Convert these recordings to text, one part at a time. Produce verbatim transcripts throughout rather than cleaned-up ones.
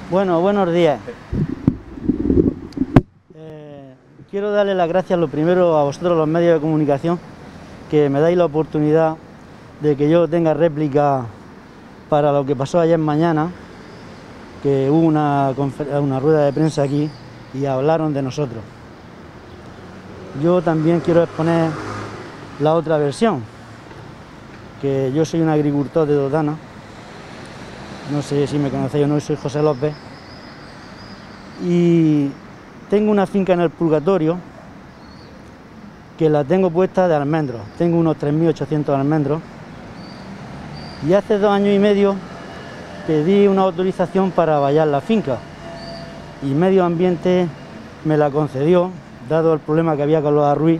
Bueno, buenos días. Eh, quiero darle las gracias lo primero a vosotros los medios de comunicación, que me dais la oportunidad de que yo tenga réplica para lo que pasó ayer mañana, que hubo una, una rueda de prensa aquí y hablaron de nosotros. Yo también quiero exponer la otra versión, que yo soy un agricultor de Dotana. No sé si me conocéis o no, soy José López. Y tengo una finca en el Purgatorio, que la tengo puesta de almendros. Tengo unos tres mil ochocientos almendros. Y hace dos años y medio pedí una autorización para vallar la finca. Y Medio Ambiente me la concedió, dado el problema que había con los arruí.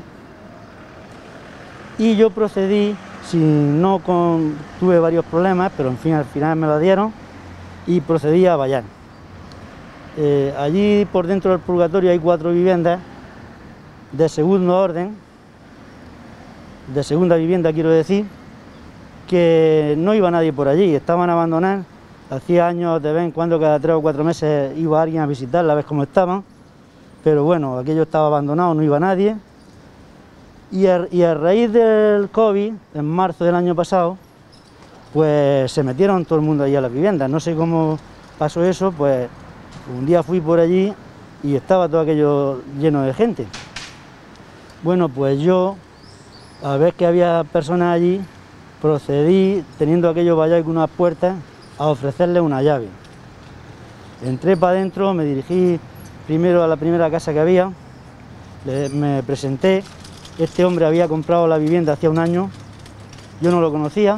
Y yo procedí, si no con, tuve varios problemas, pero en fin, al final me la dieron y procedí a vallar. Eh, allí por dentro del Purgatorio hay cuatro viviendas de segundo orden, de segunda vivienda quiero decir, que no iba nadie por allí, estaban abandonadas. Hacía años, de vez en cuando, cada tres o cuatro meses iba alguien a visitarla, a ver cómo estaban, pero bueno, aquello estaba abandonado, no iba nadie. Y a, y a raíz del COVID, en marzo del año pasado, pues se metieron todo el mundo allí a las viviendas. No sé cómo pasó eso, pues un día fui por allí y estaba todo aquello lleno de gente. Bueno, pues yo, a ver que había personas allí, procedí, teniendo aquello vallado con unas puertas, a ofrecerle una llave. Entré para adentro, me dirigí primero a la primera casa que había, le, me presenté. Este hombre había comprado la vivienda hacía un año, yo no lo conocía,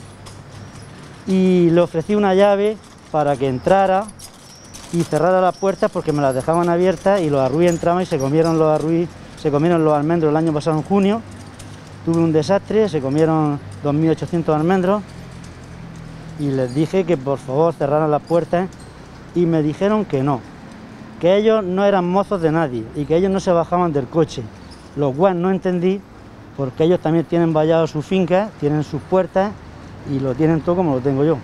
y le ofrecí una llave para que entrara y cerrara las puertas, porque me las dejaban abiertas y los arruí entraban y se comieron los arruí, se comieron los almendros el año pasado en junio. Tuve un desastre, se comieron dos mil ochocientos almendros y les dije que por favor cerraran las puertas y me dijeron que no, que ellos no eran mozos de nadie y que ellos no se bajaban del coche. Lo cual no entendí, porque ellos también tienen vallado su finca, tienen sus puertas y lo tienen todo como lo tengo yo.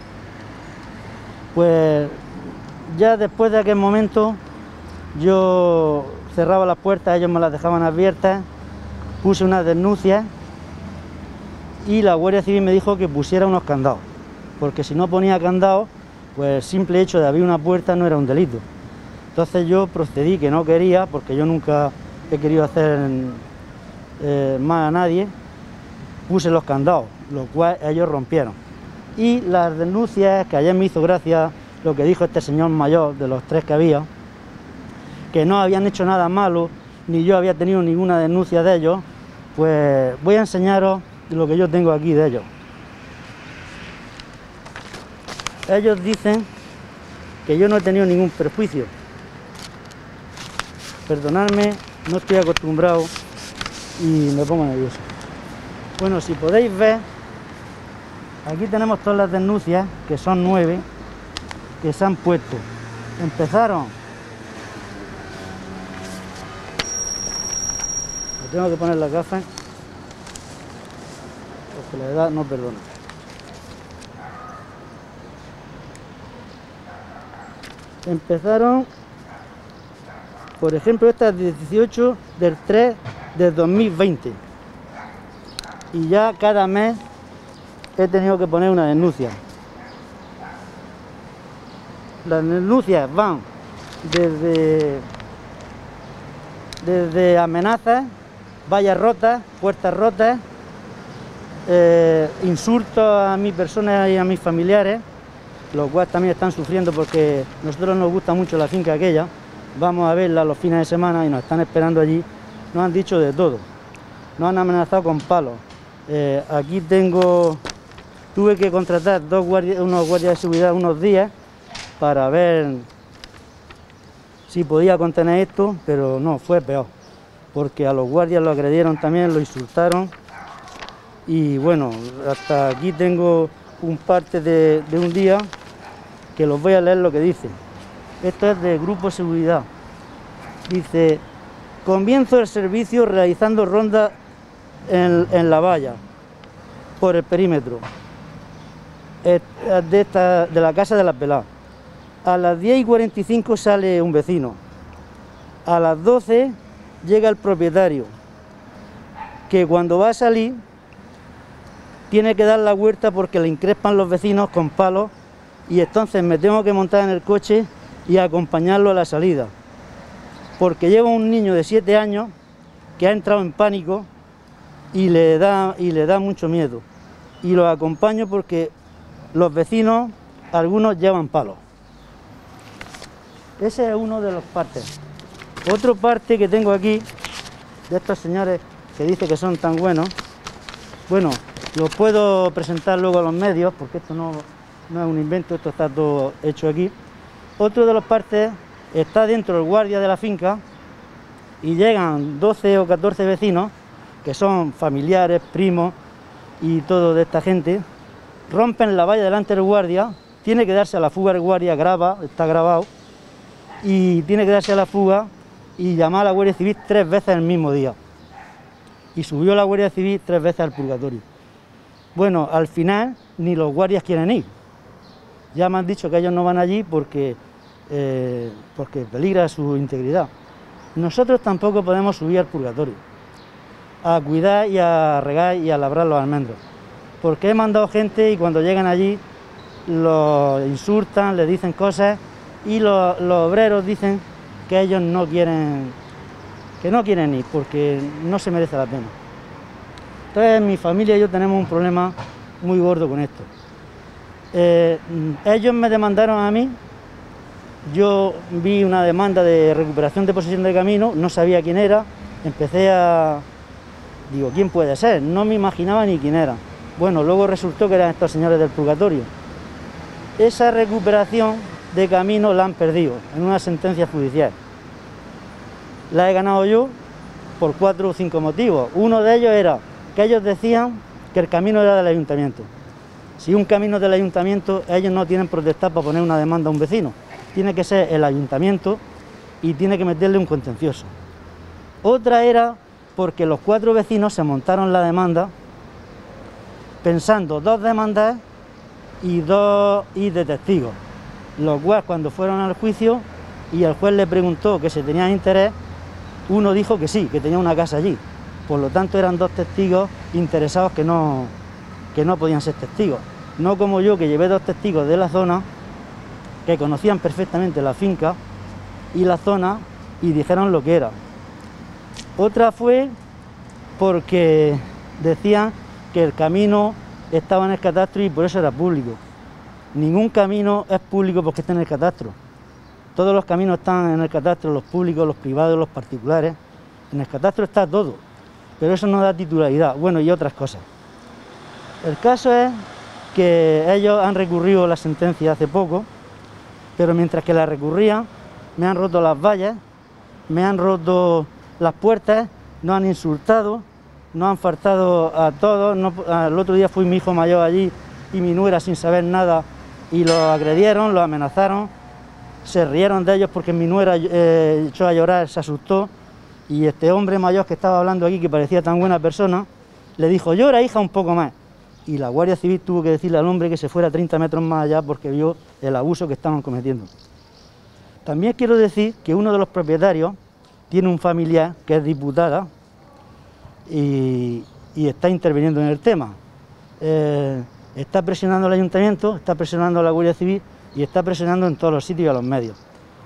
Pues ya después de aquel momento yo cerraba las puertas, ellos me las dejaban abiertas, puse unas denuncias y la Guardia Civil me dijo que pusiera unos candados, porque si no ponía candados, pues el simple hecho de abrir una puerta no era un delito. Entonces yo procedí, que no quería, porque yo nunca he querido hacer eh, mal a nadie, puse los candados, lo cual ellos rompieron. Y las denuncias, que ayer me hizo gracia lo que dijo este señor mayor, de los tres que había, que no habían hecho nada malo, ni yo había tenido ninguna denuncia de ellos, pues voy a enseñaros lo que yo tengo aquí de ellos. Ellos dicen que yo no he tenido ningún perjuicio. Perdonadme, no estoy acostumbrado y me pongo nervioso. Bueno, si podéis ver, aquí tenemos todas las denuncias, que son nueve, que se han puesto. Empezaron, me tengo que poner las gafas, porque la edad no perdona. Empezaron, por ejemplo, esta es dieciocho del tres del dos mil veinte. Y ya cada mes he tenido que poner una denuncia. Las denuncias van desde, desde amenazas, vallas rotas, puertas rotas, eh, insultos a mi persona y a mis familiares, los cuales también están sufriendo porque a nosotros nos gusta mucho la finca aquella. Vamos a verla los fines de semana y nos están esperando allí. Nos han dicho de todo, nos han amenazado con palos. Eh, aquí tengo, tuve que contratar dos guardias, unos guardias de seguridad unos días para ver si podía contener esto, pero no, fue peor, porque a los guardias lo agredieron también, lo insultaron. Y bueno, hasta aquí tengo un parte de, de un día que los voy a leer lo que dice. Esto es de Grupo Seguridad. Dice: comienzo el servicio realizando rondas en, en la valla por el perímetro de, esta, de la Casa de las Veladas. A las diez y cuarenta y cinco sale un vecino. A las doce llega el propietario, que cuando va a salir tiene que dar la vuelta porque le increspan los vecinos con palos, y entonces me tengo que montar en el coche y acompañarlo a la salida, porque lleva un niño de siete años que ha entrado en pánico y le da, y le da mucho miedo, y lo acompaño porque los vecinos, algunos llevan palos. Ese es uno de los partes. Otro parte que tengo aquí, de estos señores que dicen que son tan buenos, bueno, los puedo presentar luego a los medios, porque esto no, no es un invento, esto está todo hecho aquí. Otro de los partes está dentro del guardia de la finca, y llegan doce o catorce vecinos, que son familiares, primos y todo de esta gente, rompen la valla delante del guardia, tiene que darse a la fuga el guardia, graba, está grabado, y tiene que darse a la fuga y llamar a la Guardia Civil tres veces el mismo día. Y subió la Guardia Civil tres veces al purgatorio. Bueno, al final ni los guardias quieren ir. Ya me han dicho que ellos no van allí porque, eh, porque peligra su integridad. Nosotros tampoco podemos subir al purgatorio a cuidar y a regar y a labrar los almendros, porque he mandado gente y cuando llegan allí los insultan, les dicen cosas, y los, los obreros dicen que ellos no quieren, que no quieren ir porque no se merece la pena. Entonces mi familia y yo tenemos un problema muy gordo con esto. Eh, ellos me demandaron a mí, yo vi una demanda de recuperación de posesión de camino, no sabía quién era, empecé a... digo, ¿quién puede ser? No me imaginaba ni quién era. Bueno, luego resultó que eran estos señores del purgatorio. Esa recuperación de camino la han perdido en una sentencia judicial. La he ganado yo por cuatro o cinco motivos. Uno de ellos era que ellos decían que el camino era del ayuntamiento. Si un camino es del ayuntamiento, ellos no tienen protestar para poner una demanda a un vecino. Tiene que ser el ayuntamiento y tiene que meterle un contencioso. Otra era porque los cuatro vecinos se montaron la demanda pensando dos demandas y dos y de testigos. Los cuales cuando fueron al juicio y el juez le preguntó que se tenía interés, uno dijo que sí, que tenía una casa allí. Por lo tanto eran dos testigos interesados que no, que no podían ser testigos. No como yo, que llevé dos testigos de la zona que conocían perfectamente la finca y la zona y dijeron lo que era. Otra fue porque decían que el camino estaba en el catastro y por eso era público. Ningún camino es público porque está en el catastro. Todos los caminos están en el catastro, los públicos, los privados, los particulares. En el catastro está todo, pero eso no da titularidad. Bueno, y otras cosas. El caso es que ellos han recurrido a la sentencia hace poco, pero mientras que la recurrían, me han roto las vallas, me han roto las puertas, nos han insultado, nos han faltado a todos. No, el otro día fui mi hijo mayor allí y mi nuera sin saber nada y lo agredieron, lo amenazaron, se rieron de ellos porque mi nuera eh, echó a llorar, se asustó, y este hombre mayor que estaba hablando aquí, que parecía tan buena persona, le dijo, llora hija un poco más, y la Guardia Civil tuvo que decirle al hombre que se fuera treinta metros más allá porque vio el abuso que estaban cometiendo. También quiero decir que uno de los propietarios tiene un familiar que es diputada y, y está interviniendo en el tema. Eh, está presionando al ayuntamiento, está presionando a la Guardia Civil y está presionando en todos los sitios y a los medios.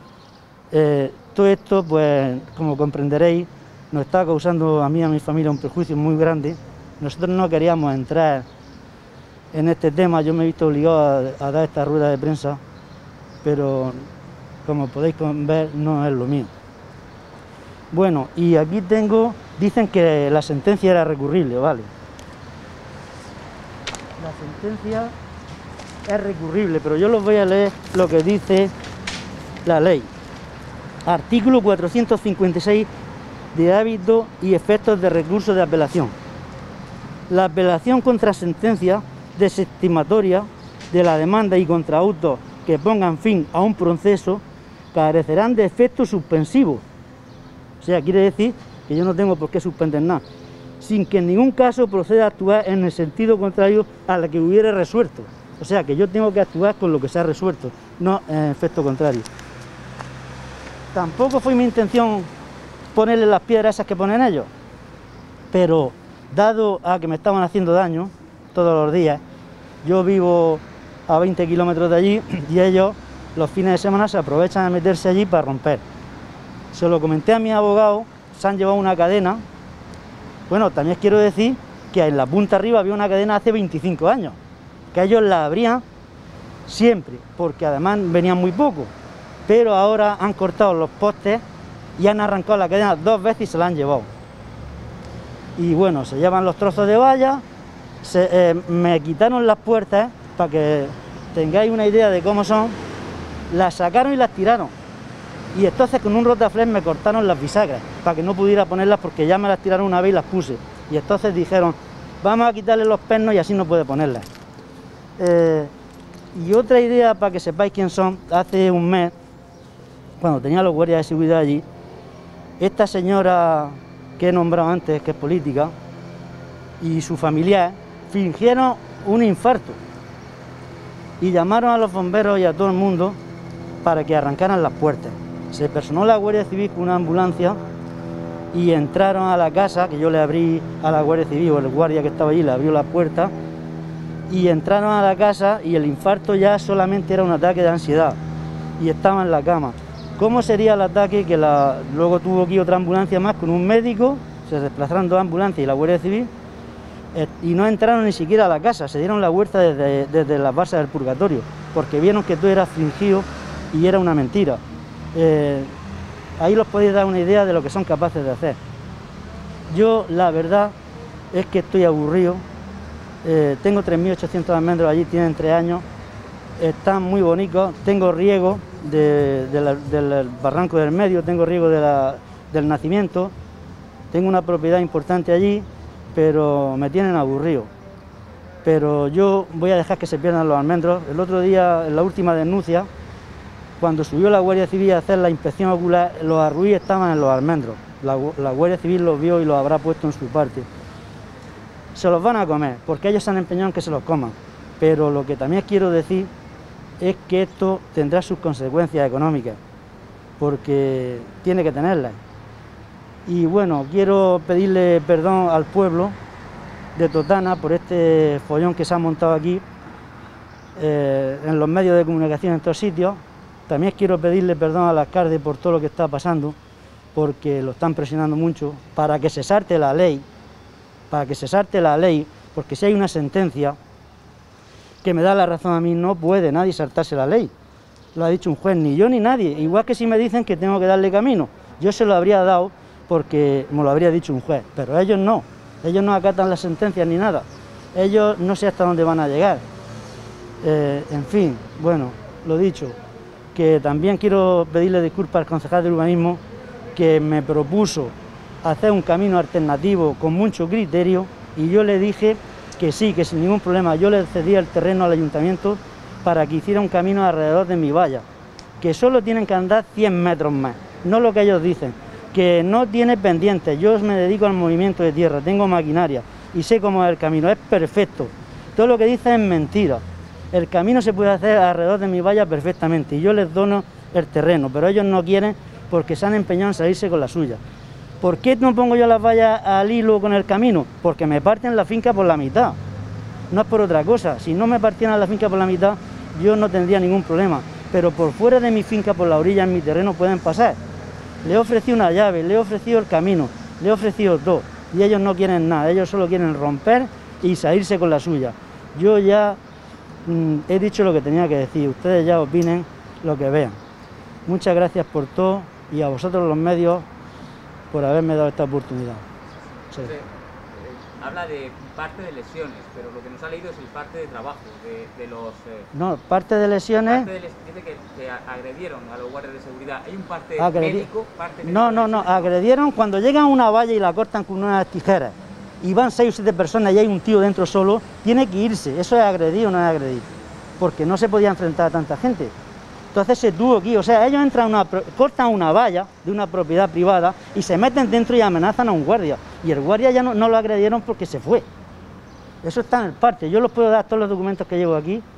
Eh, todo esto, pues, como comprenderéis, nos está causando a mí y a mi familia un perjuicio muy grande. Nosotros no queríamos entrar en este tema, yo me he visto obligado a, a dar esta rueda de prensa, pero como podéis ver, no es lo mío. Bueno, y aquí tengo, dicen que la sentencia era recurrible, ¿vale? La sentencia es recurrible, pero yo los voy a leer lo que dice la ley. Artículo cuatrocientos cincuenta y seis de hábito y efectos de recurso de apelación. La apelación contra sentencia desestimatoria de la demanda y contra autos que pongan fin a un proceso carecerán de efectos suspensivos. O sea, quiere decir que yo no tengo por qué suspender nada, sin que en ningún caso proceda a actuar en el sentido contrario a la que hubiera resuelto. O sea que yo tengo que actuar con lo que se ha resuelto, no en efecto contrario. Tampoco fue mi intención ponerle las piedras esas que ponen ellos, pero dado a que me estaban haciendo daño todos los días, yo vivo a veinte kilómetros de allí y ellos los fines de semana se aprovechan de meterse allí para romper. Se lo comenté a mi abogado, se han llevado una cadena. Bueno, también quiero decir que en la punta arriba había una cadena hace veinticinco años, que ellos la abrían siempre, porque además venían muy poco, pero ahora han cortado los postes y han arrancado la cadena dos veces y se la han llevado. Y bueno, se llevan los trozos de valla, se, eh, me quitaron las puertas, para que tengáis una idea de cómo son, las sacaron y las tiraron. Y entonces con un rotaflex me cortaron las bisagras, para que no pudiera ponerlas porque ya me las tiraron una vez y las puse. Y entonces dijeron, vamos a quitarle los pernos y así no puede ponerlas. Eh, y otra idea para que sepáis quién son, hace un mes, cuando tenía los guardias de seguridad allí, esta señora que he nombrado antes, que es política, y su familiar, fingieron un infarto y llamaron a los bomberos y a todo el mundo para que arrancaran las puertas. Se personó la Guardia Civil con una ambulancia y entraron a la casa, que yo le abrí a la Guardia Civil, o el guardia que estaba allí le abrió la puerta, y entraron a la casa y el infarto ya solamente era un ataque de ansiedad y estaba en la cama. ¿Cómo sería el ataque? Que la, luego tuvo aquí otra ambulancia más con un médico, se desplazaron dos ambulancias y la Guardia Civil, eh, y no entraron ni siquiera a la casa, se dieron la vuelta desde, desde las bases del purgatorio, porque vieron que todo era fingido y era una mentira. Eh, ahí os podéis dar una idea de lo que son capaces de hacer. Yo la verdad es que estoy aburrido, eh, tengo tres mil ochocientos almendros allí, tienen tres años, están muy bonitos, tengo riego de, de la, del barranco del medio, tengo riego de la, del nacimiento, tengo una propiedad importante allí, pero me tienen aburrido. Pero yo voy a dejar que se pierdan los almendros. El otro día, en la última denuncia, cuando subió la Guardia Civil a hacer la inspección ocular, los arruí estaban en los almendros. La, la Guardia Civil los vio y los habrá puesto en su parte. Se los van a comer, porque ellos se han empeñado en que se los coman. Pero lo que también quiero decir es que esto tendrá sus consecuencias económicas, porque tiene que tenerlas. Y bueno, quiero pedirle perdón al pueblo de Totana por este follón que se ha montado aquí, eh, en los medios de comunicación en todos sitios. También quiero pedirle perdón al alcalde por todo lo que está pasando, porque lo están presionando mucho para que se salte la ley, para que se salte la ley, porque si hay una sentencia que me da la razón a mí, no puede nadie saltarse la ley. Lo ha dicho un juez, ni yo ni nadie. Igual que si me dicen que tengo que darle camino, yo se lo habría dado porque me lo habría dicho un juez, pero ellos no, ellos no acatan las sentencias ni nada, ellos no sé hasta dónde van a llegar. Eh, en fin, bueno, lo dicho, que también quiero pedirle disculpas al concejal de urbanismo que me propuso hacer un camino alternativo con mucho criterio y yo le dije que sí, que sin ningún problema, yo le cedía el terreno al ayuntamiento para que hiciera un camino alrededor de mi valla, que solo tienen que andar cien metros más, no lo que ellos dicen, que no tiene pendientes. Yo me dedico al movimiento de tierra, tengo maquinaria y sé cómo es el camino, es perfecto. Todo lo que dicen es mentira. El camino se puede hacer alrededor de mi valla perfectamente y yo les dono el terreno, pero ellos no quieren porque se han empeñado en salirse con la suya. ¿Por qué no pongo yo las vallas al hilo con el camino? Porque me parten la finca por la mitad, no es por otra cosa. Si no me partieran la finca por la mitad, yo no tendría ningún problema, pero por fuera de mi finca, por la orilla, en mi terreno, pueden pasar. Le he ofrecido una llave, le he ofrecido el camino, le he ofrecido todo, y ellos no quieren nada, ellos solo quieren romper y salirse con la suya. Yo ya mmm, he dicho lo que tenía que decir, ustedes ya opinen lo que vean. Muchas gracias por todo y a vosotros los medios por haberme dado esta oportunidad. Sí. Usted, eh, habla de parte de lesiones, pero lo que nos ha leído es el parte de trabajo, de, de los... Eh, no, parte de lesiones... Parte de les, dice que, que agredieron a los guardias de seguridad. ¿Hay un parte agredi... médico? Parte no, no, no, agredieron cuando llegan a una valla y la cortan con unas tijeras y van seis o siete personas y hay un tío dentro solo, tiene que irse. Eso es agredir o no es agredir, porque no se podía enfrentar a tanta gente. Entonces se tuvo que ir, o sea, ellos entran una, cortan una valla de una propiedad privada y se meten dentro y amenazan a un guardia. Y el guardia ya no, no lo agredieron porque se fue. Eso está en el parte, yo los puedo dar todos los documentos que llevo aquí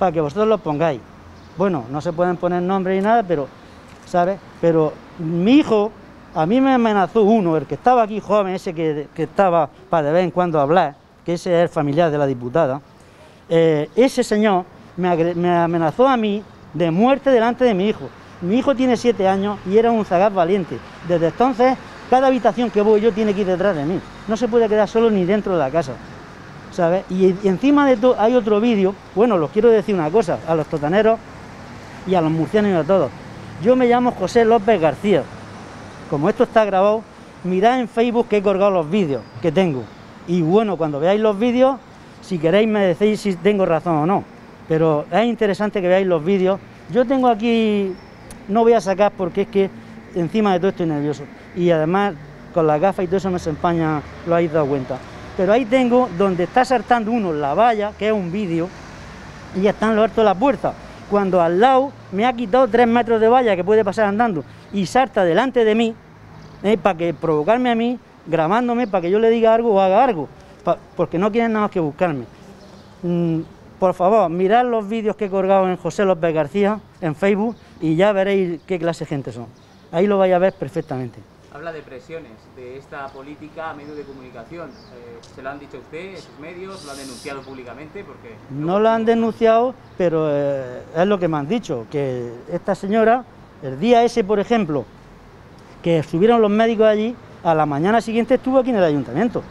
para que vosotros los pongáis. Bueno, no se pueden poner nombres ni nada, pero, ¿sabes? Pero mi hijo, a mí me amenazó uno, el que estaba aquí joven, ese que, que estaba para de vez en cuando hablar, que ese es el familiar de la diputada, eh, ese señor me, me amenazó a mí de muerte delante de mi hijo. Mi hijo tiene siete años y era un zagaz valiente. Desde entonces, cada habitación que voy yo tiene que ir detrás de mí. No se puede quedar solo ni dentro de la casa, ¿sabes? Y, y encima de todo hay otro vídeo. Bueno, los quiero decir una cosa, a los totaneros y a los murcianos y a todos. Yo me llamo José López García. Como esto está grabado, mirad en Facebook que he colgado los vídeos que tengo. Y bueno, cuando veáis los vídeos, si queréis me decís si tengo razón o no. Pero es interesante que veáis los vídeos. Yo tengo aquí, no voy a sacar porque es que encima de todo estoy nervioso. Y además con las gafas y todo eso me se empaña, lo habéis dado cuenta. Pero ahí tengo donde está saltando uno la valla, que es un vídeo, y está en lo alto de la puerta. Cuando al lado me ha quitado tres metros de valla que puede pasar andando y salta delante de mí, eh, para que provocarme a mí, grabándome para que yo le diga algo o haga algo, pa, porque no quieren nada más que buscarme. Mm, por favor, mirad los vídeos que he colgado en José López García en Facebook y ya veréis qué clase de gente son. Ahí lo vais a ver perfectamente. Habla de presiones de esta política a medios de comunicación. Eh, ¿Se lo han dicho a usted, en sus medios? ¿Lo han denunciado públicamente? Porque no lo han denunciado, pero eh, es lo que me han dicho, que esta señora, el día ese, por ejemplo, que estuvieron los médicos allí, a la mañana siguiente estuvo aquí en el ayuntamiento,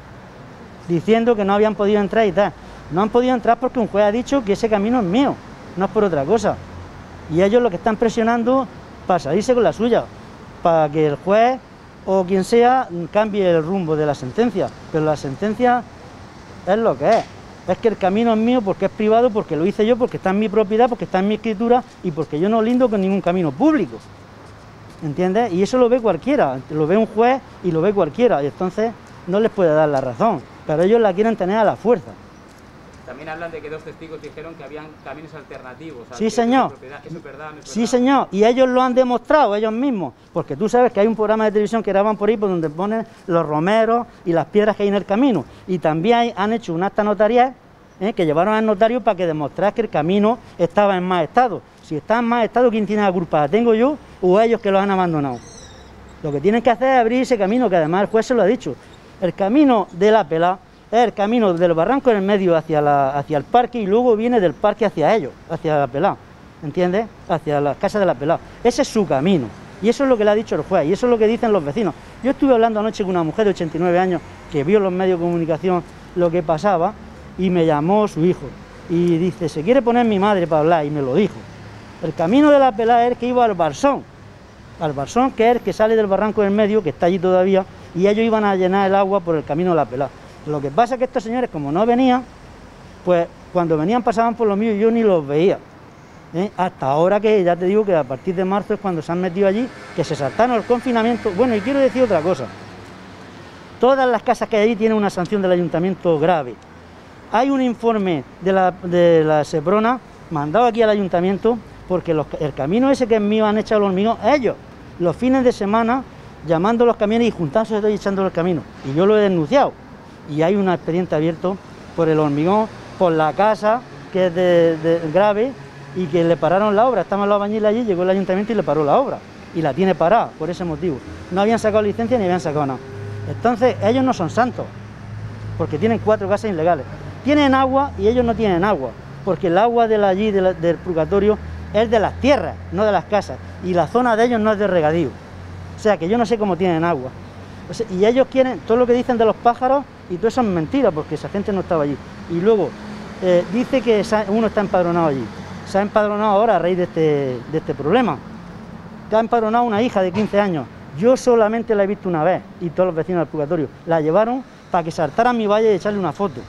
diciendo que no habían podido entrar y tal. No han podido entrar porque un juez ha dicho que ese camino es mío, no es por otra cosa. Y ellos lo que están presionando para salirse con la suya, para que el juez o quien sea cambie el rumbo de la sentencia. Pero la sentencia es lo que es. Es que el camino es mío porque es privado, porque lo hice yo, porque está en mi propiedad, porque está en mi escritura y porque yo no lindo con ningún camino público. ¿Entiendes? Y eso lo ve cualquiera, lo ve un juez y lo ve cualquiera. Y entonces no les puede dar la razón. Pero ellos la quieren tener a la fuerza. También hablan de que dos testigos dijeron que habían caminos alternativos. Sí, señor. ¿Eso es verdad? ¿No es Sí, verdad? señor. Y ellos lo han demostrado, ellos mismos. Porque tú sabes que hay un programa de televisión que graban por ahí por donde ponen los romeros y las piedras que hay en el camino. Y también hay, han hecho un acta notarial ¿eh? que llevaron al notario para que demostrara que el camino estaba en mal estado. Si está en mal estado, ¿quién tiene la culpa? ¿La tengo yo o ellos que los han abandonado? Lo que tienen que hacer es abrir ese camino, que además el juez se lo ha dicho. El camino de la Pelá es el camino del barranco en el medio hacia, la, hacia el parque y luego viene del parque hacia ellos, hacia la Pelá, ¿entiendes? Hacia las casas de la Pelá. Ese es su camino y eso es lo que le ha dicho el juez y eso es lo que dicen los vecinos. Yo estuve hablando anoche con una mujer de ochenta y nueve años que vio en los medios de comunicación lo que pasaba y me llamó su hijo y dice, se quiere poner mi madre para hablar y me lo dijo. El camino de la Pelá es el que iba al Barzón, al Barzón que es el que sale del barranco del medio, que está allí todavía, y ellos iban a llenar el agua por el camino de la Pelá. Lo que pasa es que estos señores, como no venían, pues cuando venían pasaban por lo mío y yo ni los veía. ¿eh? Hasta ahora que ya te digo que a partir de marzo es cuando se han metido allí, que se saltaron el confinamiento. Bueno, y quiero decir otra cosa. Todas las casas que hay allí tienen una sanción del ayuntamiento grave. Hay un informe de la, de la Seprona mandado aquí al ayuntamiento porque los, el camino ese que es mío han echado el hormigón ellos, los fines de semana, llamando a los camiones y juntándose y echándolo el camino. Y yo lo he denunciado. Y hay un expediente abierto por el hormigón, por la casa, que es de, de grave, y que le pararon la obra. Estaban los albañiles allí, llegó el ayuntamiento y le paró la obra. Y la tiene parada, por ese motivo. No habían sacado licencia ni habían sacado nada. Entonces, ellos no son santos, porque tienen cuatro casas ilegales. Tienen agua y ellos no tienen agua, porque el agua de la, allí, de la, del purgatorio, es de las tierras, no de las casas. Y la zona de ellos no es de regadío. O sea, que yo no sé cómo tienen agua. O sea, y ellos quieren, todo lo que dicen de los pájaros, y todo eso es mentira, porque esa gente no estaba allí. Y luego, eh, dice que uno está empadronado allí. Se ha empadronado ahora a raíz de este, de este problema. Que ha empadronado una hija de quince años. Yo solamente la he visto una vez, y todos los vecinos del purgatorio. La llevaron para que saltara a mi valle y echarle una foto.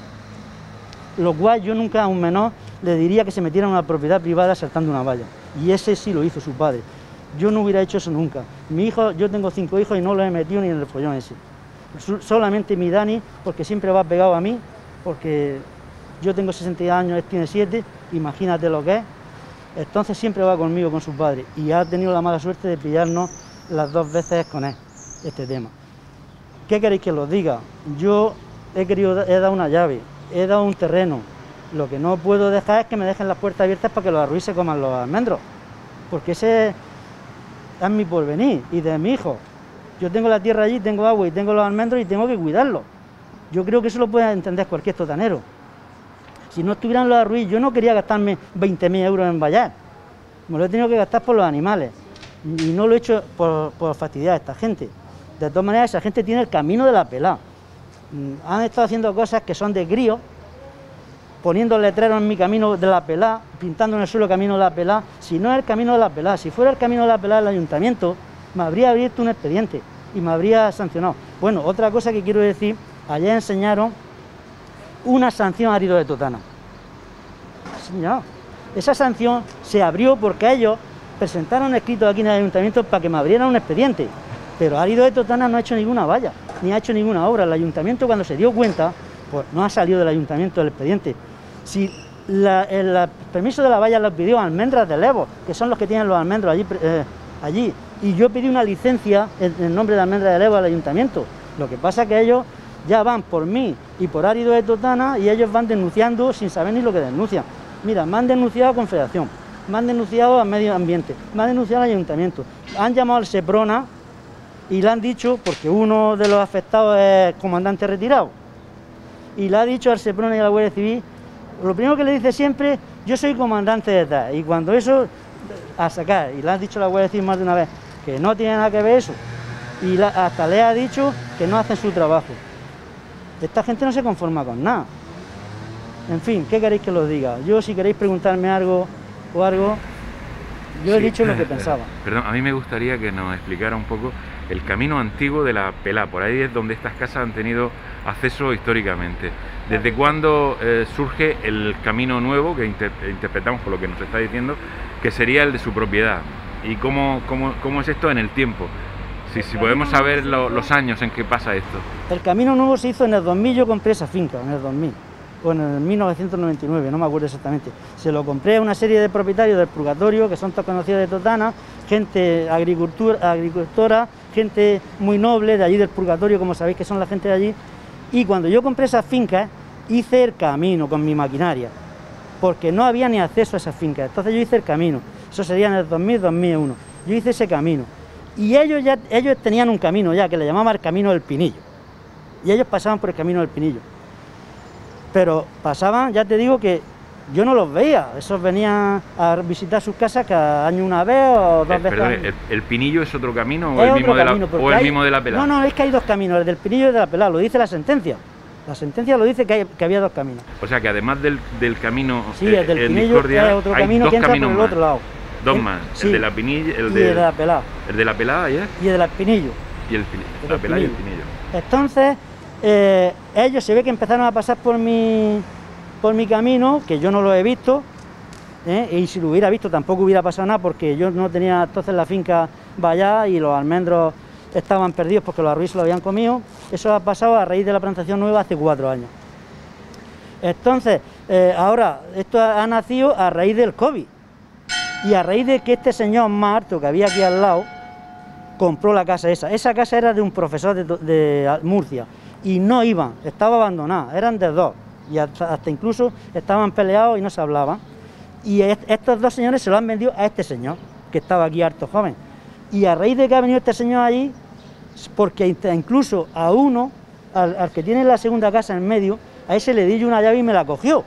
Lo cual yo nunca a un menor le diría que se metiera en una propiedad privada saltando una valla. Y ese sí lo hizo su padre. Yo no hubiera hecho eso nunca. Mi hijo, yo tengo cinco hijos y no los he metido ni en el follón ese. Solamente mi Dani, porque siempre va pegado a mí, porque yo tengo sesenta años, él tiene siete, imagínate lo que es. Entonces siempre va conmigo, con su padre, y ha tenido la mala suerte de pillarnos las dos veces con él, este tema. ¿Qué queréis que os diga? Yo he querido, he dado una llave, he dado un terreno, Lo que no puedo dejar es que me dejen las puertas abiertas para que los arruís se coman los almendros, porque ese es mi porvenir y de mi hijo. Yo tengo la tierra allí, tengo agua y tengo los almendros y tengo que cuidarlos. Yo creo que eso lo puede entender cualquier totanero. Si no estuvieran los arruís, yo no quería gastarme veinte mil euros en vallar. Me lo he tenido que gastar por los animales. Y no lo he hecho por, por fastidiar a esta gente. De todas maneras, esa gente tiene el camino de la pelá. Han estado haciendo cosas que son de crío, poniendo letreros en mi camino de la pelá, pintando en el suelo camino de la pelá. Si no es el camino de la pelá, si fuera el camino de la pelá del ayuntamiento, me habría abierto un expediente y me habría sancionado. Bueno, otra cosa que quiero decir, ayer enseñaron una sanción a Áridos de Totana. Señor, esa sanción se abrió porque ellos presentaron escritos aquí en el ayuntamiento para que me abrieran un expediente, pero Áridos de Totana no ha hecho ninguna valla, ni ha hecho ninguna obra. El ayuntamiento, cuando se dio cuenta, pues no ha salido del ayuntamiento el expediente. Si la, el, el permiso de la valla lo pidió Almendras de Levo, que son los que tienen los almendros allí, eh, allí, y yo pedí una licencia en, en nombre de Almendras de Levo al ayuntamiento. Lo que pasa es que ellos ya van por mí y por Áridos de Totana y ellos van denunciando sin saber ni lo que denuncian. Mira, me han denunciado a Confederación, me han denunciado a Medio Ambiente, me han denunciado al ayuntamiento, han llamado al Seprona y le han dicho, porque uno de los afectados es comandante retirado, y le ha dicho al Seprona y a la Guardia Civil, lo primero que le dice siempre, yo soy comandante de tal, y cuando eso, a sacar, y le han dicho a la Guardia Civil más de una vez, que no tiene nada que ver eso, y la, hasta le ha dicho que no hacen su trabajo. Esta gente no se conforma con nada. En fin, ¿qué queréis que los diga? Yo, si queréis preguntarme algo o algo, yo he sí, dicho lo que pensaba. Perdón, a mí me gustaría que nos explicara un poco el camino antiguo de la Pelá. Por ahí es donde estas casas han tenido acceso históricamente. ¿Desde cuándo eh, surge el camino nuevo, que inter interpretamos por lo que nos está diciendo, que sería el de su propiedad? ¿Y cómo, cómo, cómo es esto en el tiempo? Si, si podemos saber lo, los años en que pasa esto. El camino nuevo se hizo en el dos mil, yo compré esa finca, en el dos mil, o en el mil novecientos noventa y nueve, no me acuerdo exactamente. Se lo compré a una serie de propietarios del Purgatorio, que son todos conocidos de Totana, gente agricultura, agricultora, gente muy noble de allí del Purgatorio, como sabéis que son la gente de allí. Y cuando yo compré esas fincas, hice el camino con mi maquinaria, porque no había ni acceso a esas fincas. Entonces yo hice el camino, eso sería en el dos mil, dos mil uno. Yo hice ese camino. Y ellos ya ellos tenían un camino ya, que le llamaban el Camino del Pinillo. Y ellos pasaban por el Camino del Pinillo. Pero pasaban, ya te digo que yo no los veía. Esos venían a visitar sus casas cada año una vez o dos eh, veces. Perdón, ¿el, ¿el Pinillo es otro camino o es el, mismo, otro de camino, la, o el hay, mismo de la Pelá? No, no, es que hay dos caminos, el del Pinillo y el de la Pelá, lo dice la sentencia. La sentencia lo dice que, hay, que había dos caminos. O sea que además del, del camino sí, el del eh, Pinillo es otro camino que entra por el más. otro lado. Dos el, más, sí, el de la Pinilla, el y de, el de la Pelá. El de la Pelá ayer. Y el del Pinillo. Y el, el la Pelá y el Pinillo. Entonces, eh, ellos se ve que empezaron a pasar por mi, por mi camino, que yo no lo he visto, ¿eh? Y si lo hubiera visto tampoco hubiera pasado nada, porque yo no tenía entonces la finca vallada y los almendros estaban perdidos porque los arruís se lo habían comido. Eso ha pasado a raíz de la plantación nueva hace cuatro años. Entonces, eh, ahora, esto ha, ha nacido a raíz del COVID. Y a raíz de que este señor Marto, que había aquí al lado, compró la casa esa. Esa casa era de un profesor de, de Murcia y no iban, estaba abandonada, eran de dos y hasta, hasta incluso estaban peleados y no se hablaban. Y est estos dos señores se lo han vendido a este señor, que estaba aquí harto joven. Y a raíz de que ha venido este señor allí, porque incluso a uno, al, al que tiene la segunda casa en medio, a ese le di yo una llave y me la cogió,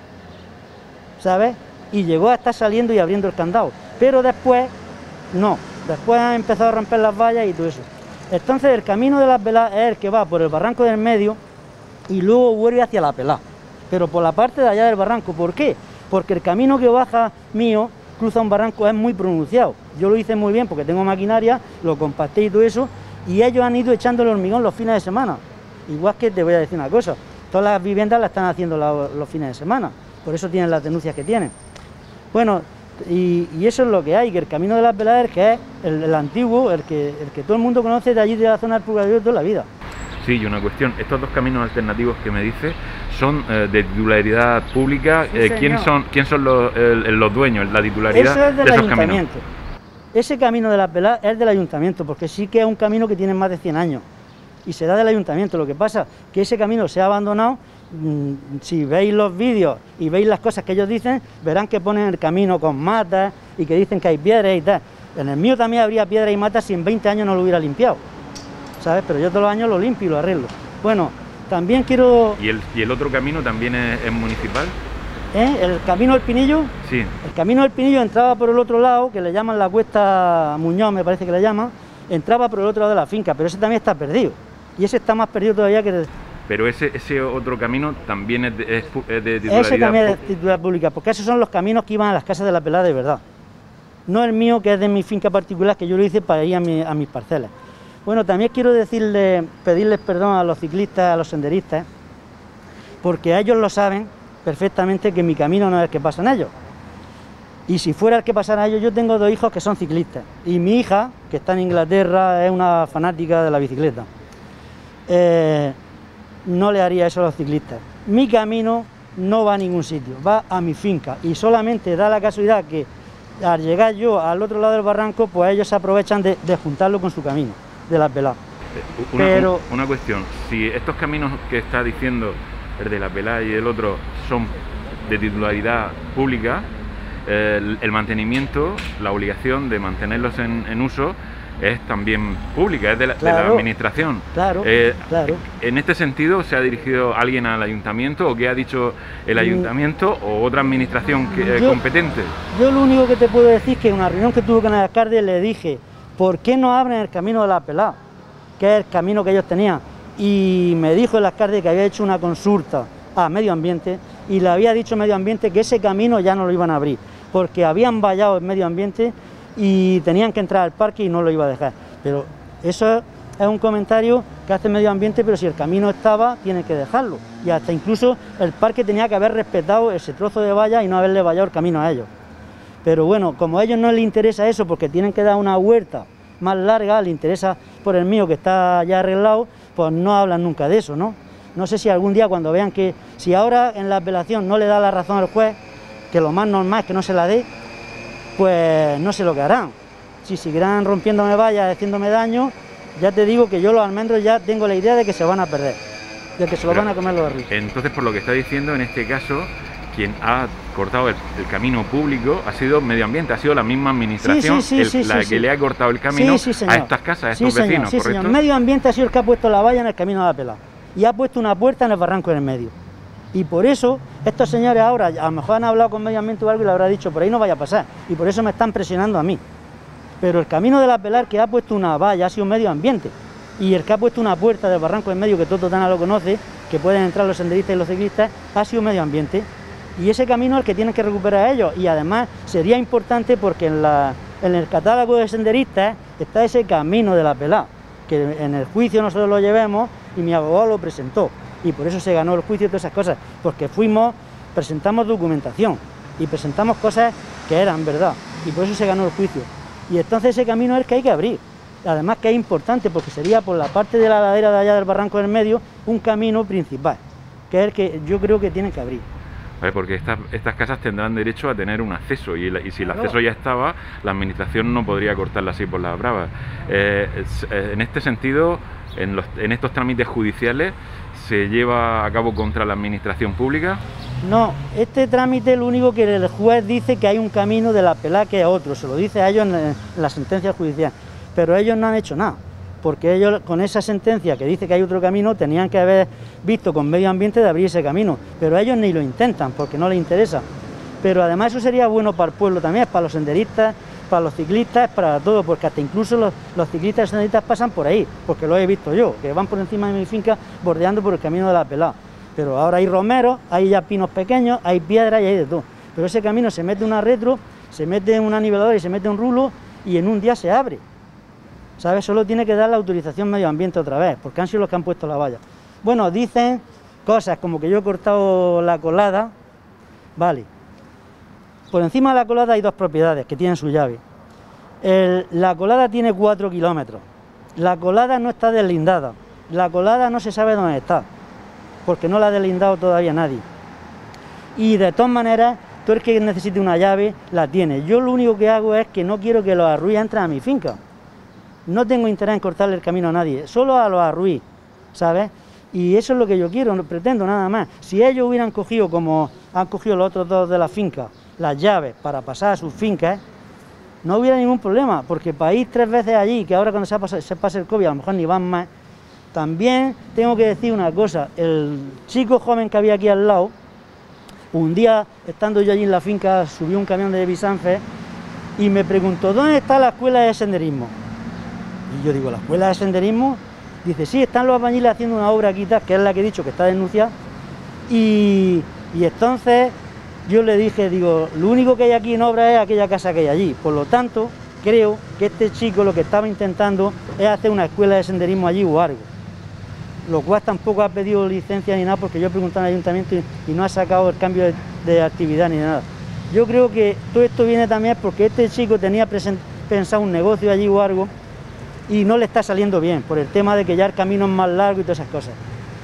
¿sabes? Y llegó a estar saliendo y abriendo el candado, pero después no, después han empezado a romper las vallas y todo eso. Entonces el camino de las Pelas es el que va por el barranco del medio y luego vuelve hacia la Pelá, pero por la parte de allá del barranco. ¿Por qué? Porque el camino que baja mío cruza un barranco, es muy pronunciado. Yo lo hice muy bien porque tengo maquinaria, lo compacté y todo eso, y ellos han ido echando el hormigón los fines de semana. Igual que te voy a decir una cosa, todas las viviendas las están haciendo la, los fines de semana, por eso tienen las denuncias que tienen. Bueno, y, y eso es lo que hay, que el camino de las Pelas, que es el, el antiguo, el que, el que todo el mundo conoce de allí de la zona del Purgatorio toda la vida. Sí, y una cuestión, estos dos caminos alternativos que me dice son eh, de titularidad pública. Sí, eh, ¿quién son, quién son los, el, los dueños, la titularidad Eso es del de esos ayuntamiento. caminos? Ese camino de las Pelas es del ayuntamiento, porque sí que es un camino que tiene más de cien años y será del ayuntamiento. Lo que pasa es que ese camino se ha abandonado si veis los vídeos y veis las cosas que ellos dicen, verán que ponen el camino con matas y que dicen que hay piedras y tal. En el mío también habría piedras y matas si en veinte años no lo hubiera limpiado, ¿sabes? Pero yo todos los años lo limpio y lo arreglo. Bueno, también quiero... ¿Y el, y el otro camino también es, es municipal? ¿Eh? ¿El camino del Pinillo? Sí. El camino del Pinillo entraba por el otro lado, que le llaman la Cuesta Muñoz, me parece que le llaman, entraba por el otro lado de la finca, pero ese también está perdido. Y ese está más perdido todavía que... El... Pero ese, ese otro camino también es de, es, es de titularidad... Ese también es de titularidad pública, porque esos son los caminos que iban a las casas de la pelada de verdad. No el mío, que es de mi finca particular, que yo lo hice para ir a, mi, a mis parcelas. Bueno, también quiero decirle, pedirles perdón a los ciclistas, a los senderistas, porque ellos lo saben perfectamente que mi camino no es el que pasan ellos. Y si fuera el que pasara ellos, yo tengo dos hijos que son ciclistas. Y mi hija, que está en Inglaterra, es una fanática de la bicicleta. Eh, no le haría eso a los ciclistas. Mi camino no va a ningún sitio, va a mi finca. Y solamente da la casualidad que al llegar yo al otro lado del barranco, pues ellos se aprovechan de, de juntarlo con su camino, de la pelada. Una, Pero, una cuestión, si estos caminos que está diciendo, el de la pelada y el otro, son de titularidad pública, eh, el, el mantenimiento, la obligación de mantenerlos en, en uso es también pública, es de la, claro, de la administración. Claro, eh, claro. ¿En este sentido se ha dirigido alguien al ayuntamiento o qué ha dicho el ayuntamiento o otra administración que, yo, competente? Yo lo único que te puedo decir es que en una reunión que tuve con el alcalde le dije, ¿por qué no abren el camino de la pelada? Que es el camino que ellos tenían. Y me dijo el alcalde que había hecho una consulta a Medio Ambiente y le había dicho Medio Ambiente que ese camino ya no lo iban a abrir, porque habían vallado en Medio Ambiente y tenían que entrar al parque y no lo iba a dejar. Pero eso es un comentario que hace Medio Ambiente, pero si el camino estaba, tiene que dejarlo. Y hasta incluso el parque tenía que haber respetado ese trozo de valla y no haberle vallado el camino a ellos. Pero bueno, como a ellos no les interesa eso, porque tienen que dar una huerta más larga, les interesa por el mío que está ya arreglado, pues no hablan nunca de eso, ¿no? No sé si algún día cuando vean que, si ahora en la apelación no le da la razón al juez, que lo más normal es que no se la dé, pues no sé lo que harán. Si seguirán rompiéndome vallas, haciéndome daño, ya te digo que yo los almendros ya tengo la idea de que se van a perder, de que se los van a comer los arriba. Entonces, por lo que está diciendo, en este caso, quien ha cortado el, el camino público ha sido Medio Ambiente, ha sido la misma administración sí, sí, sí, el, sí, la sí, que sí. le ha cortado el camino sí, sí, a estas casas, a estos sí, vecinos, señor, sí, ¿correcto? Señor. Medio Ambiente ha sido el que ha puesto la valla en el camino de la pelada y ha puesto una puerta en el barranco en el medio. Y por eso estos señores ahora, a lo mejor han hablado con Medio Ambiente o algo y le habrá dicho, por ahí no vaya a pasar, y por eso me están presionando a mí. Pero el camino de la pelar que ha puesto una valla ha sido Medio Ambiente, y el que ha puesto una puerta del barranco en medio, que todo Totana lo conoce, que pueden entrar los senderistas y los ciclistas, ha sido Medio Ambiente. Y ese camino es el que tienen que recuperar ellos, y además sería importante porque en, la, en el catálogo de senderistas está ese camino de la pelada, que en el juicio nosotros lo llevemos y mi abogado lo presentó. Y por eso se ganó el juicio y todas esas cosas, porque fuimos, presentamos documentación y presentamos cosas que eran verdad, y por eso se ganó el juicio. Y entonces ese camino es el que hay que abrir, además que es importante porque sería por la parte de la ladera de allá del barranco del medio un camino principal, que es el que yo creo que tienen que abrir. Vale, porque estas, estas casas tendrán derecho a tener un acceso y, la, y si el Claro. acceso ya estaba, la administración no podría cortarla así por las bravas. Eh, es, eh, en este sentido, en, los, en estos trámites judiciales, ¿se lleva a cabo contra la administración pública? No, este trámite lo único que el juez dice que hay un camino de la pelada que es otro, se lo dice a ellos en, en la sentencia judicial, pero ellos no han hecho nada, porque ellos con esa sentencia que dice que hay otro camino tenían que haber visto con Medio Ambiente de abrir ese camino, pero ellos ni lo intentan porque no les interesa. Pero además eso sería bueno para el pueblo también, para los senderistas, para los ciclistas, para todo, porque hasta incluso los, los ciclistas y los senderistas pasan por ahí, porque lo he visto yo, que van por encima de mi finca bordeando por el camino de la pelada. Pero ahora hay romeros, hay ya pinos pequeños, hay piedras y hay de todo. Pero ese camino se mete una retro, se mete una niveladora y se mete un rulo y en un día se abre. ¿Sabes? Solo tiene que dar la autorización Medio Ambiente otra vez, porque han sido los que han puesto la valla. Bueno, dicen cosas como que yo he cortado la colada, vale. Por encima de la colada hay dos propiedades que tienen su llave. El, la colada tiene cuatro kilómetros. La colada no está deslindada. La colada no se sabe dónde está, porque no la ha deslindado todavía nadie. Y de todas maneras, tú el que necesite una llave, la tiene. Yo lo único que hago es que no quiero que los arruí entren a mi finca. No tengo interés en cortarle el camino a nadie, solo a los arruí, ¿sabes? Y eso es lo que yo quiero, no pretendo nada más. Si ellos hubieran cogido, como han cogido los otros dos de la finca, las llaves para pasar a sus fincas, no hubiera ningún problema, porque para ir tres veces allí, que ahora cuando se pase, se pase el COVID a lo mejor ni van más. También tengo que decir una cosa, el chico joven que había aquí al lado, un día, estando yo allí en la finca, subió un camión de Bisanfe y me preguntó, ¿dónde está la escuela de senderismo? Y yo digo, ¿la escuela de senderismo? Dice, sí, están los albañiles haciendo una obra aquí, que es la que he dicho que está denunciada. Y, y entonces yo le dije, digo, lo único que hay aquí en obra es aquella casa que hay allí. Por lo tanto, creo que este chico lo que estaba intentando es hacer una escuela de senderismo allí o algo. Lo cual tampoco ha pedido licencia ni nada, porque yo he preguntado al ayuntamiento y, y no ha sacado el cambio de, de actividad ni nada. Yo creo que todo esto viene también porque este chico tenía pensado un negocio allí o algo, y no le está saliendo bien, por el tema de que ya el camino es más largo y todas esas cosas.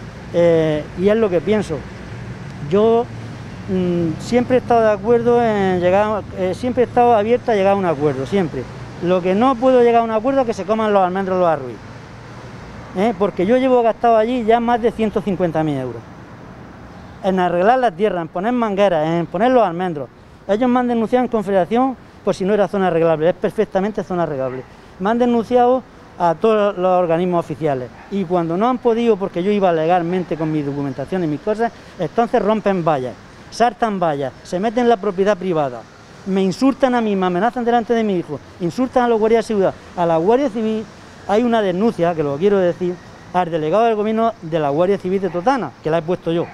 Eh, y es lo que pienso. Yo mmm, siempre he estado de acuerdo en llegar, eh, siempre he estado abierto a llegar a un acuerdo, siempre. Lo que no puedo llegar a un acuerdo es que se coman los almendros los arruí. ¿Eh? Porque yo llevo gastado allí ya más de ciento cincuenta mil euros. En arreglar la tierra, en poner mangueras, en poner los almendros. Ellos me han denunciado en Confederación por si no era zona arreglable, es perfectamente zona arreglable. Me han denunciado a todos los organismos oficiales y cuando no han podido, porque yo iba legalmente con mi documentación y mis cosas, entonces rompen vallas, saltan vallas, se meten en la propiedad privada, me insultan a mí, me amenazan delante de mi hijo, insultan a los guardias de seguridad, a la Guardia Civil. Hay una denuncia, que lo quiero decir, al delegado del gobierno de la Guardia Civil de Totana, que la he puesto yo,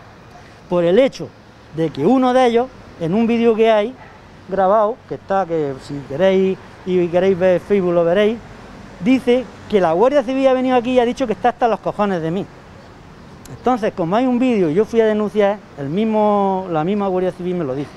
por el hecho de que uno de ellos, en un vídeo que hay grabado, que está, que si queréis y queréis ver Facebook lo veréis, dice que la Guardia Civil ha venido aquí y ha dicho que está hasta los cojones de mí. Entonces, como hay un vídeo y yo fui a denunciar, el mismo, la misma Guardia Civil me lo dijo.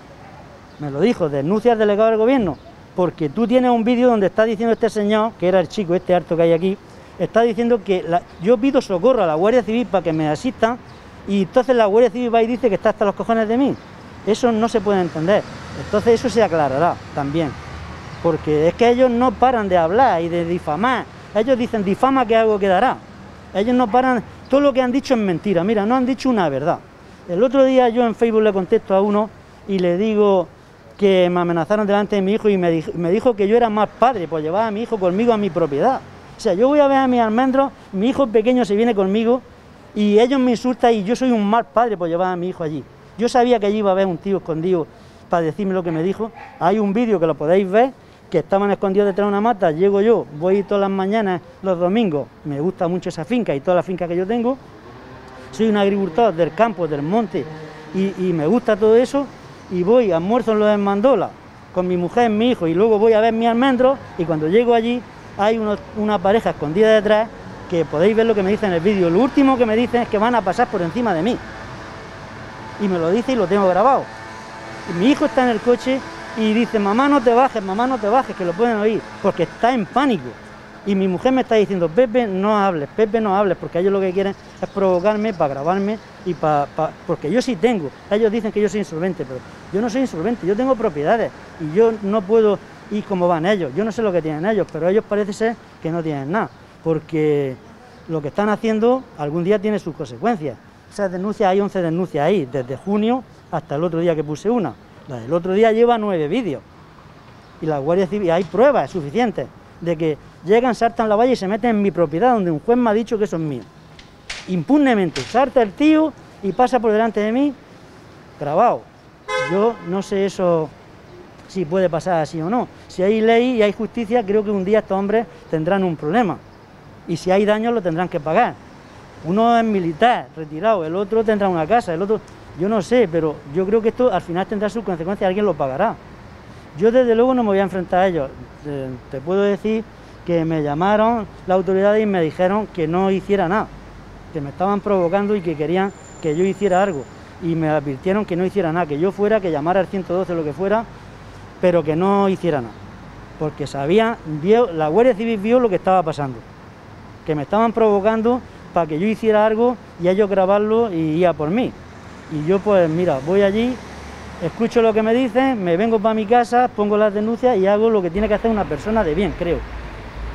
Me lo dijo, denuncia al delegado del gobierno, porque tú tienes un vídeo donde está diciendo este señor, que era el chico este harto que hay aquí, está diciendo que la, yo pido socorro a la Guardia Civil para que me asistan, y entonces la Guardia Civil va y dice que está hasta los cojones de mí. Eso no se puede entender. Entonces eso se aclarará también. Porque es que ellos no paran de hablar y de difamar. Ellos dicen, difama que algo quedará. Ellos no paran, todo lo que han dicho es mentira. Mira, no han dicho una verdad. El otro día yo en Facebook le contesto a uno y le digo que me amenazaron delante de mi hijo y me dijo, me dijo que yo era mal padre por llevar a mi hijo conmigo a mi propiedad. O sea, yo voy a ver a mis almendros, mi hijo pequeño se viene conmigo y ellos me insultan y yo soy un mal padre por llevar a mi hijo allí. Yo sabía que allí iba a haber un tío escondido para decirme lo que me dijo. Hay un vídeo que lo podéis ver, que estaban escondidos detrás de una mata, llego yo, voy todas las mañanas, los domingos, me gusta mucho esa finca y toda la finca que yo tengo, soy un agricultor del campo, del monte, y, y me gusta todo eso, y voy, almuerzo en los de Mandola, con mi mujer, mi hijo, y luego voy a ver mis almendros, y cuando llego allí, hay unos, una pareja escondida detrás, que podéis ver lo que me dicen en el vídeo. Lo último que me dicen es que van a pasar por encima de mí, y me lo dice y lo tengo grabado. Y mi hijo está en el coche, y dice, mamá no te bajes, mamá no te bajes, que lo pueden oír, porque está en pánico. Y mi mujer me está diciendo, Pepe, no hables, Pepe, no hables, porque ellos lo que quieren es provocarme para grabarme, y para, para, porque yo sí tengo. Ellos dicen que yo soy insolvente, pero yo no soy insolvente, yo tengo propiedades, y yo no puedo ir como van ellos. Yo no sé lo que tienen ellos, pero ellos parece ser que no tienen nada, porque lo que están haciendo algún día tiene sus consecuencias. Esas denuncias, hay once denuncias ahí, desde junio hasta el otro día que puse una. La del otro día lleva nueve vídeos y la Guardia Civil, hay pruebas suficientes de que llegan, saltan la valla y se meten en mi propiedad donde un juez me ha dicho que eso es mío. Impunemente, salta el tío y pasa por delante de mí, grabado. Yo no sé eso si puede pasar así o no. Si hay ley y hay justicia, creo que un día estos hombres tendrán un problema y si hay daños lo tendrán que pagar. Uno es militar, retirado, el otro tendrá una casa, el otro... Yo no sé, pero yo creo que esto al final tendrá sus consecuencias, alguien lo pagará. Yo desde luego no me voy a enfrentar a ellos. Te, te puedo decir que me llamaron las autoridades y me dijeron que no hiciera nada, que me estaban provocando y que querían que yo hiciera algo. Y me advirtieron que no hiciera nada, que yo fuera, que llamara al ciento doce, lo que fuera, pero que no hiciera nada. Porque sabían, vio, la Guardia Civil vio lo que estaba pasando, que me estaban provocando para que yo hiciera algo y ellos grabarlo y ir a por mí. Y yo pues mira, voy allí, escucho lo que me dicen, me vengo para mi casa, pongo las denuncias y hago lo que tiene que hacer una persona de bien, creo.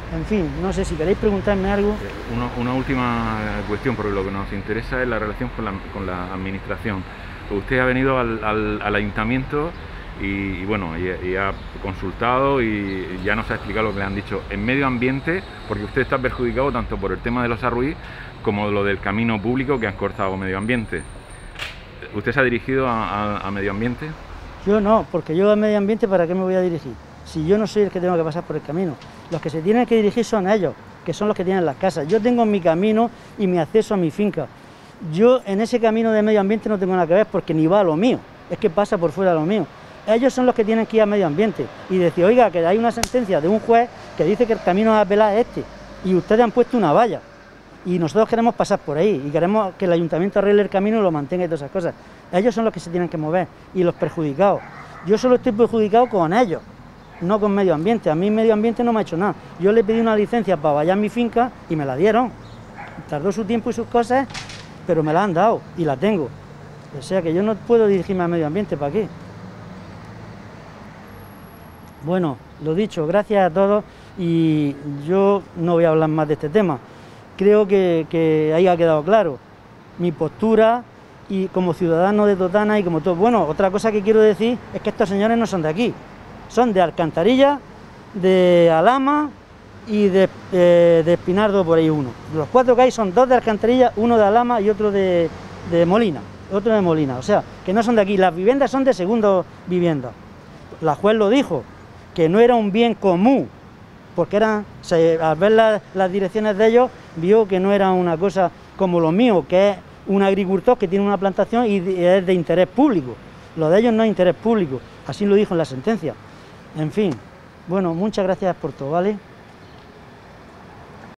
En fin, no sé si queréis preguntarme algo. Una, una última cuestión, porque lo que nos interesa es la relación con la, con la administración. Usted ha venido al, al, al ayuntamiento y, y bueno, y, y ha consultado y ya nos ha explicado lo que le han dicho. En medio ambiente, porque usted está perjudicado tanto por el tema de los arruís como lo del camino público que han cortado medio ambiente. ¿Usted se ha dirigido a, a, a medio ambiente? Yo no, porque yo a medio ambiente, ¿para qué me voy a dirigir? Si yo no soy el que tengo que pasar por el camino. Los que se tienen que dirigir son ellos, que son los que tienen las casas. Yo tengo mi camino y mi acceso a mi finca. Yo en ese camino de medio ambiente no tengo nada que ver porque ni va a lo mío, es que pasa por fuera de lo mío. Ellos son los que tienen que ir a medio ambiente y decir, oiga, que hay una sentencia de un juez que dice que el camino a apelar es este y ustedes han puesto una valla y nosotros queremos pasar por ahí y queremos que el ayuntamiento arregle el camino y lo mantenga y todas esas cosas. Ellos son los que se tienen que mover y los perjudicados. Yo solo estoy perjudicado con ellos, no con medio ambiente. A mí medio ambiente no me ha hecho nada. Yo le pedí una licencia para vallar mi finca y me la dieron. Tardó su tiempo y sus cosas, pero me la han dado y la tengo. O sea que yo no puedo dirigirme a medio ambiente, ¿para qué? Bueno, lo dicho, gracias a todos y yo no voy a hablar más de este tema. Creo que, que ahí ha quedado claro mi postura y como ciudadano de Totana y como todo. Bueno, otra cosa que quiero decir es que estos señores no son de aquí, son de Alcantarilla, de Alhama y de, eh, de Espinardo por ahí uno. Los cuatro que hay son dos de Alcantarilla, uno de Alhama y otro de, de Molina, otro de Molina, o sea, que no son de aquí. Las viviendas son de segunda vivienda. La juez lo dijo, que no era un bien común, porque eran, se, al ver la, las direcciones de ellos, vio que no era una cosa como lo mío, que es un agricultor que tiene una plantación y es de interés público. Lo de ellos no es interés público, así lo dijo en la sentencia. En fin, bueno, muchas gracias por todo, ¿vale?